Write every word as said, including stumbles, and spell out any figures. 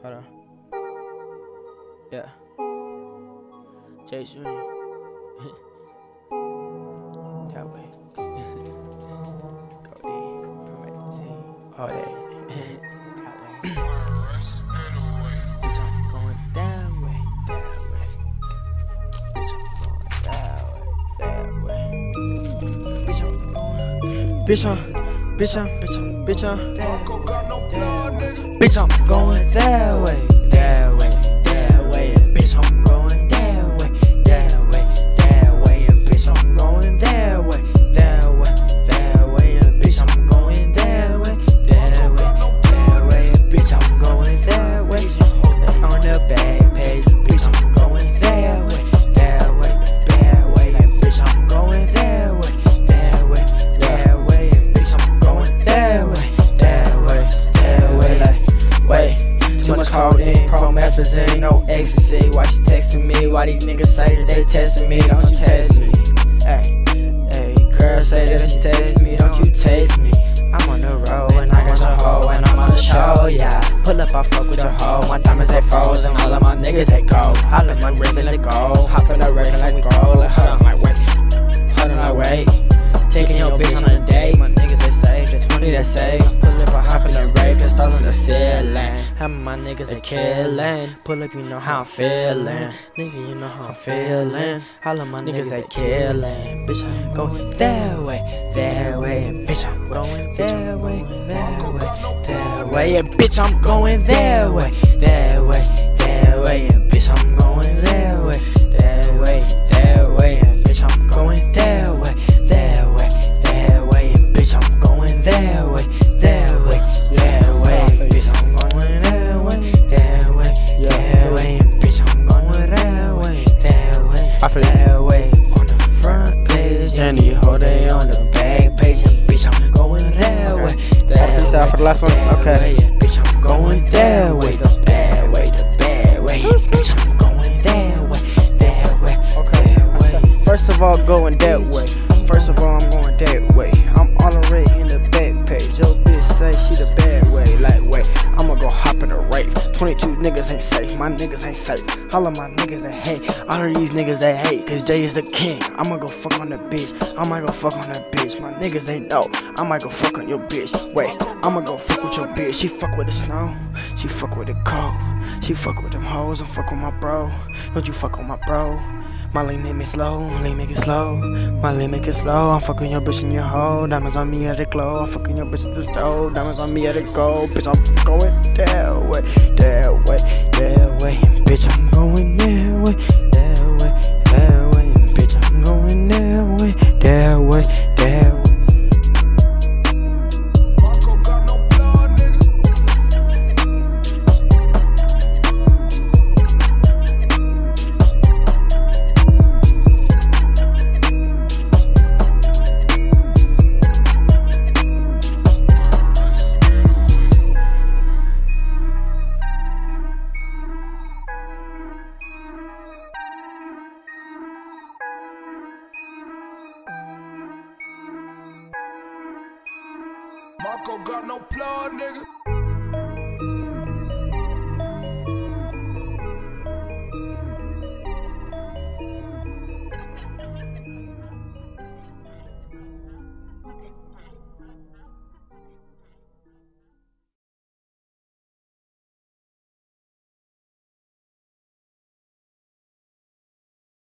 Hold on. Yeah. Chase me. That way. Go there. Permit Z. All day. That way. Bitch, I'm going that way. That way. Bitch, I'm going that way. That way. Bitch, I'm going. Bitch, I'm. Bitch, I'm. Bitch, I'm. Bitch, I'm. That way. Bitch, I'm going that way. That way. That way. Bitch, I'm going that way. That way. That way. Bitch, I'm going that way. That way. That way. Bitch, I'm going that way. That way. That way. Bitch, I'm going that way. On the back page. Bitch, I'm going that way. That way. That way. Bitch, I'm going that way. That way. That way. Bitch, I'm going that way. That way. That way. Like, wait. Too much codeine, promethazine, no ecstasy. Why she texting me? Why these niggas say that they testing me? Don't you test me? Hey, hey, girl say that she text me. Don't you taste me? I'm on the road and I got your hoe and I'm on the show, yeah. Pull up, I fuck with your hoe. My diamonds they froze and all of my niggas they go. I let my wrist let go. Hop in the race like we go. Like, hold on, like wait, hold on, like wait. Taking your bitch on a date. My niggas they say, the twenty they say. Pull up, I hop in the rape, the stars on the ceiling. How my niggas they killing. Pull up, you know how I'm feeling. Nigga, you know how I'm feeling. All of my niggas they killing. Bitch, I'm going that way, that way. And bitch, I'm going that way, that way, that way. And bitch, I'm going that way, that way, that way. And bitch, I'm going that way, that way, that way. And bitch, I'm going that way, that way, that way. And bitch, I'm going that way, that way, that way. Bitch, I'm going that way, that way, that way. And bitch, I'm going that way, that way, that way. On the front page, and you hold it on the back page. And bitch, I'm going that way, that way. For the last one, okay. Bitch, I'm going that way, the bad way, the bad way. Bitch, I'm going that way, that way, okay. That way. First of all, going that way. First of all, I'm going that way. I'm already in the back page. Yo, bitch say she the bad way. Like, wait, I'ma go hop in a rape. twenty-two niggas ain't safe. My niggas ain't safe. All of my niggas they hate. All of these niggas they hate. Cause Jay is the king. I'ma go fuck on the bitch. I might go fuck on that bitch. My niggas they know. I might go fuck on your bitch. Wait, I'ma go fuck with your bitch. She fuck with the snow. She fuck with the cold. She fuck with them hoes. I'm fuck with my bro. Don't you fuck with my bro. My lean make me slow, my lean make it slow. My lean make it slow. I'm fucking your bitch in your hole. Diamonds on me at the glow. I'm fucking your bitch at the stove. Diamonds on me at the go. Bitch, I'm going that way, that way, that way. Bitch, I'm going that way, that way, that way. Bitch, I'm going that way, that way, that way. Marco got no plug, nigga.